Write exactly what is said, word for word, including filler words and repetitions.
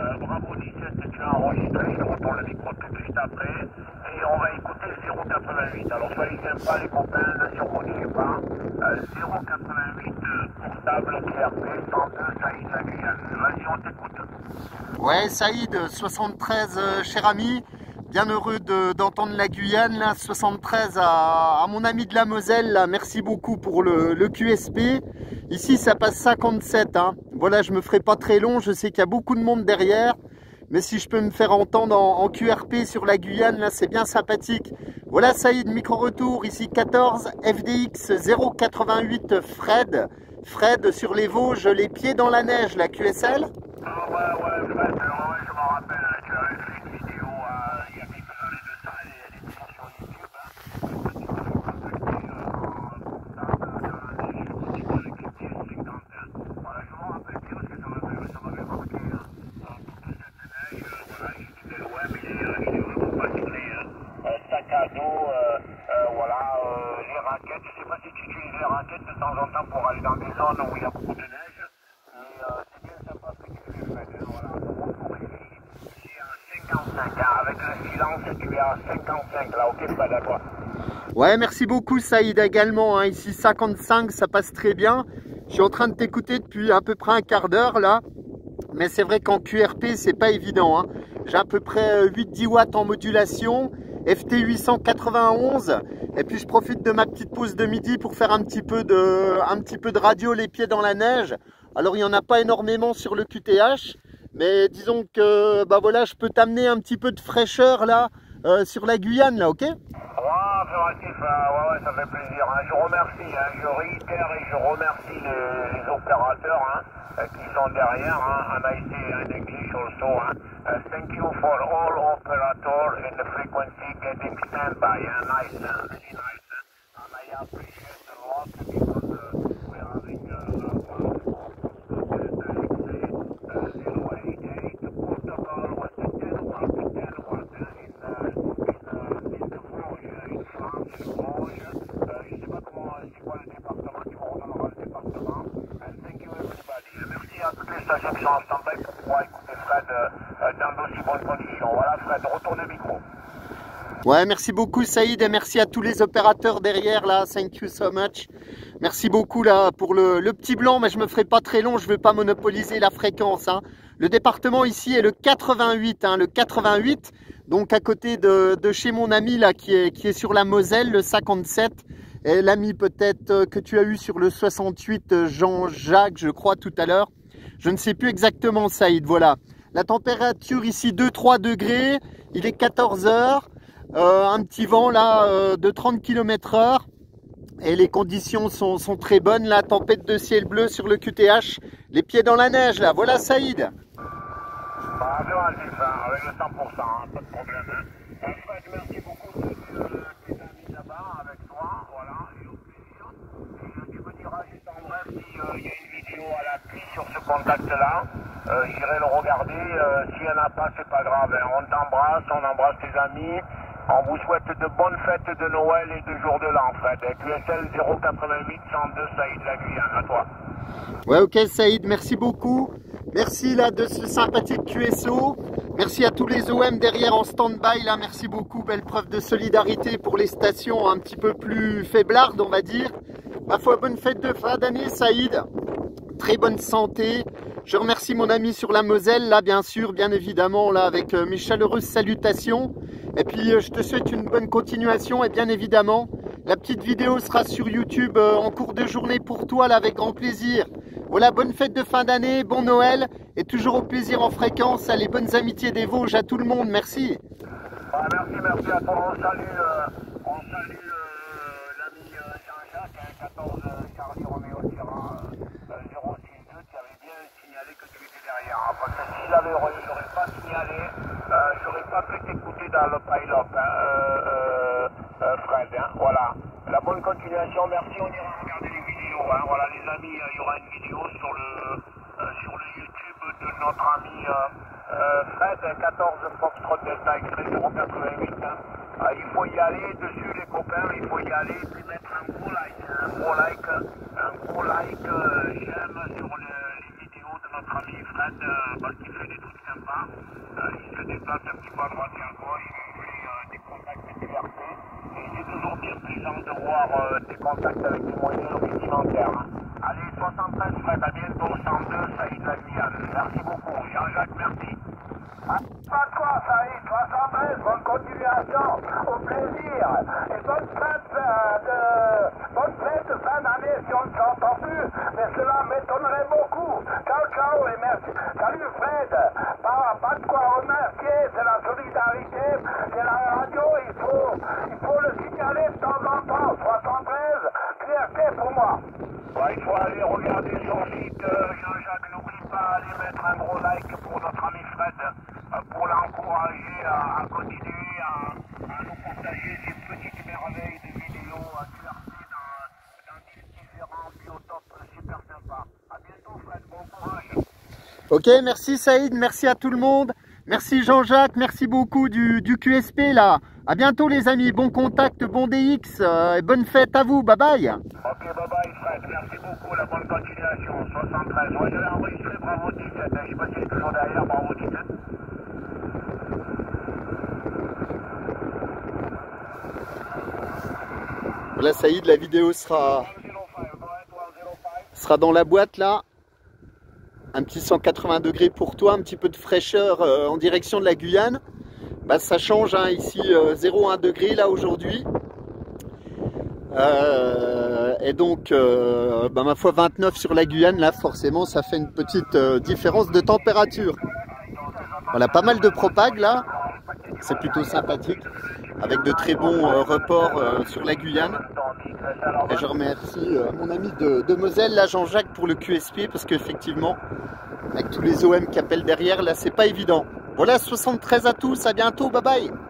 Euh, bravo dix-sept, tu as enregistré, je te retourne le micro tout de suite après. Et on va écouter le zéro quatre-vingt-huit. Alors soyez sympas les copains, ne surconnez pas. Euh, zéro quatre-vingt-huit euh, portable Q R P cent deux Saïd la Guyane. Vas-y, on t'écoute. Ouais, Saïd, soixante-treize, euh, cher ami. Bien heureux de- d'entendre la Guyane, là, soixante-treize à, à mon ami de la Moselle, là, merci beaucoup pour le, le Q S P. Ici, ça passe cinquante-sept, hein. Voilà, je me ferai pas très long, je sais qu'il y a beaucoup de monde derrière, mais si je peux me faire entendre en, en Q R P sur la Guyane, là, c'est bien sympathique. Voilà, Saïd, micro-retour, ici quatorze, F D X zéro quatre-vingt-huit, Fred. Fred, sur les Vosges, les pieds dans la neige, la Q S L. Ah ouais, ouais, Fred, ouais, je m'en rappelle, hein, tu avais fait une vidéo euh, il y a quelques années de ça, elle est, elle est toujours sur YouTube. Hein. Je crois que tu m'avais contacté euh, en portable dans la neige, je crois que c'était avec le T S cinquante. Hein. Voilà, je m'en rappelle bien parce que ça m'avait ça m'avait marqué. Hein. Euh, toute cette neige, euh, voilà, je disais, ouais, mais il est, euh, il est vraiment particulier. Hein. Euh, sac à dos, euh, euh, voilà, euh, les raquettes, je sais pas si tu utilises les raquettes de temps en temps pour aller dans des zones où il y a beaucoup de neige. Mais euh, c'est bien sympa ce que tu fais, Fred. Hein, voilà, pour ici, c'est à cinquante-cinq. Hein, avec le silence, tu es à cinquante-cinq là, ok, Fred, à toi. Ouais, merci beaucoup Saïd également, hein. Ici cinquante-cinq, ça passe très bien. Je suis en train de t'écouter depuis à peu près un quart d'heure là. Mais c'est vrai qu'en Q R P, c'est pas évident, hein. J'ai à peu près huit dix watts en modulation, F T huit cent quatre-vingt-onze. Et puis je profite de ma petite pause de midi pour faire un petit peu de, un petit peu de radio les pieds dans la neige. Alors il n'y en a pas énormément sur le Q T H. Mais disons que bah voilà, je peux t'amener un petit peu de fraîcheur là euh, sur la Guyane là, ok? Ouais, affirmatif, hein, ouais, ouais, ça fait plaisir. Hein. Je remercie, hein, je réitère et je remercie les, les opérateurs hein, euh, qui sont derrière. Hein. And I say in English also. Hein. Uh, thank you for all operators in the frequency getting standby. Hein. Nice, hein. Really nice. Hein. And I appreciate a lot because uh, we're having uh, uh, zero eight eight portable with the ten watt, ten watt uh, in uh, in the Vosges, in France, in Vosges. Euh, je ne sais pas comment, c'est quoi le département, tu me redonneras le département. And thank you everybody. Merci à toutes les stations qui sont en stand-by pour pouvoir écouter Fred euh, dans d'aussi bonnes conditions. Voilà Fred, retourne le micro. Ouais, merci beaucoup Saïd et merci à tous les opérateurs derrière là, thank you so much. Merci beaucoup là pour le, le petit blanc, mais je me ferai pas très long, je veux pas monopoliser la fréquence. Hein. Le département ici est le quatre-vingt-huit, hein, le quatre-vingt-huit, donc à côté de, de chez mon ami là qui est, qui est sur la Moselle, le cinquante-sept. Et l'ami peut-être que tu as eu sur le soixante-huit, Jean-Jacques, je crois tout à l'heure. Je ne sais plus exactement Saïd, voilà. La température ici deux trois degrés, il est quatorze heures. Euh, un petit vent là euh, de trente kilomètres heure et les conditions sont, sont très bonnes. La tempête de ciel bleu sur le Q T H, les pieds dans la neige là, voilà Saïd. Bah, affirmatif, hein, avec le cent pour cent, hein, pas de problème. Hein. Fred, merci beaucoup de tes amis là-bas avec toi, voilà, et au plaisir. Et euh, tu me diras juste en bref s'il euh, y a une vidéo à l'appui sur ce contact-là. Euh, J'irai le regarder. Euh, S'il n'y en a pas, c'est pas grave. Hein. On t'embrasse, on embrasse tes amis. On vous souhaite de bonnes fêtes de Noël et de jour de l'an, Fred. Q S L zéro quatre-vingt-huit cent deux Saïd la Guyane, à toi. Ouais, ok Saïd, merci beaucoup. Merci là de ce sympathique Q S O. Merci à tous les O M derrière en stand-by là, merci beaucoup. Belle preuve de solidarité pour les stations un petit peu plus faiblardes, on va dire. Ma foi, bonne fête de fin d'année Saïd. Très bonne santé. Je remercie mon ami sur la Moselle, là bien sûr, bien évidemment, là avec euh, mes chaleureuses salutations. Et puis euh, je te souhaite une bonne continuation et bien évidemment, la petite vidéo sera sur YouTube euh, en cours de journée pour toi, là avec grand plaisir. Voilà, bonne fête de fin d'année, bon Noël et toujours au plaisir en fréquence. Allez, bonnes amitiés des Vosges à tout le monde, merci. Ah, merci, merci à toi. On salue, euh, on salue euh, l'ami euh, Jean-Jacques, hein, quatorze Charlie Romeo Sierra euh, zéro six deux, qui avait bien signalé que tu étais derrière. Hein, parce que s'il avait, j'aurais pas signalé, euh, j'aurais pas pu t'écouter dans le pile-up, hein, euh, euh, Fred. Hein, voilà. La bonne continuation, merci. On ira regarder les vidéos. Hein, voilà, les amis, il euh, y aura une vidéo sur le, euh, sur le YouTube de notre ami. Euh, Euh, Fred, quatorze Foxtrot Delta X-Ray zéro quatre-vingt-huit. Hein. Euh, il faut y aller dessus les copains, il faut y aller et puis mettre un gros like, un gros like, un gros like, euh, j'aime sur le, les vidéos de notre ami Fred euh, parce qu'il fait des trucs sympas. déplace un petit peu à droite et à gauche, j'ai des contacts diverses. Et c'est toujours bien plaisant de voir euh, des contacts avec des moyens rudimentaires. Hein. Allez, soixante-treize, Fred, à bientôt, cent deux, Saïd La Guyane. Merci beaucoup, Jean-Jacques, merci. Ah, pas de quoi, Saïd, soixante-treize, bonne continuation, au plaisir. Et bonne fête euh, de, bonne fête de fin d'année si on ne s'entend plus, mais cela m'étonnerait beaucoup. Ciao, ciao et merci. Salut Fred, pas, pas de quoi remercier, c'est la solidarité, c'est la radio, il faut, il faut le signaler de temps en temps. soixante-treize, fierté pour moi. Ouais, il faut aller regarder son site, euh, Jean-Jacques, n'oublie pas d'aller mettre un gros like pour notre ami Fred, euh, pour l'encourager à, à continuer à, à nous partager ces petites merveilles de vidéos à clarté dans, dans différents biotopes super sympas. À bientôt Fred, bon courage. Ok, merci Saïd, merci à tout le monde. Merci Jean-Jacques, merci beaucoup du, du Q S P là. À bientôt les amis, bon contact, bon D X, euh, et bonne fête à vous, bye bye. Ok, bye bye Fred, merci beaucoup, la bonne continuation, soixante-treize. Moi je l'ai enregistré, bravo dix-sept, je sais pas si c'est toujours derrière, bravo dix-sept. Voilà Saïd, la vidéo sera, sera dans la boîte là. Un petit cent quatre-vingts degrés pour toi, un petit peu de fraîcheur euh, en direction de la Guyane. Bah, ça change, hein, ici euh, zéro virgule un degré là aujourd'hui. Euh, et donc, euh, bah, ma foi, vingt-neuf sur la Guyane, là forcément ça fait une petite euh, différence de température. Voilà, pas mal de propague là, c'est plutôt sympathique, avec de très bons euh, reports euh, sur la Guyane. Et je remercie euh, mon ami de, de Moselle, là Jean-Jacques, pour le Q S P, parce qu'effectivement, avec tous les O M qui appellent derrière, là c'est pas évident. Voilà, soixante-treize à tous, à bientôt, bye bye.